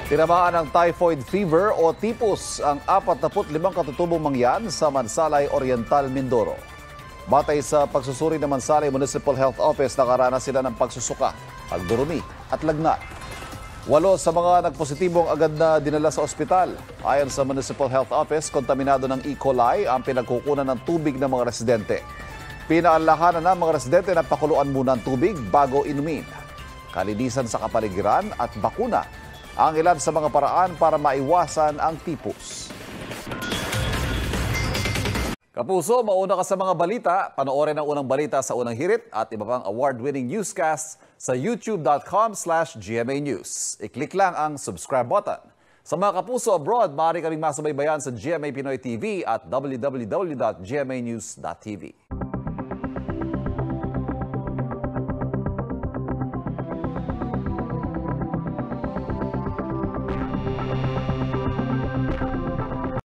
Tinamaan ng typhoid fever o typhus ang 45 katutubong Mangyan sa Mansalay Oriental, Mindoro. Batay sa pagsusuri ng Mansalay Municipal Health Office, nakaranas sila ng pagsusuka, pagdurumi at lagnat. 8 sa mga nagpositibong agad na dinala sa ospital. Ayon sa Municipal Health Office, kontaminado ng E. coli ang pinagkukunan ng tubig ng mga residente. Pinaalalahanan ng mga residente na pakuluan muna ang tubig bago inumin. Kalinisan sa kapaligiran at bakuna ang ilan sa mga paraan para maiwasan ang typhus. Kapuso, mauna ka sa mga balita. Panoorin ang unang balita sa unang hirit at iba pang award-winning newscast sa youtube.com/GMA News. I-click lang ang subscribe button. Sa mga kapuso abroad, maaari kaming masubaybayan sa GMA Pinoy TV at www.gmanews.tv.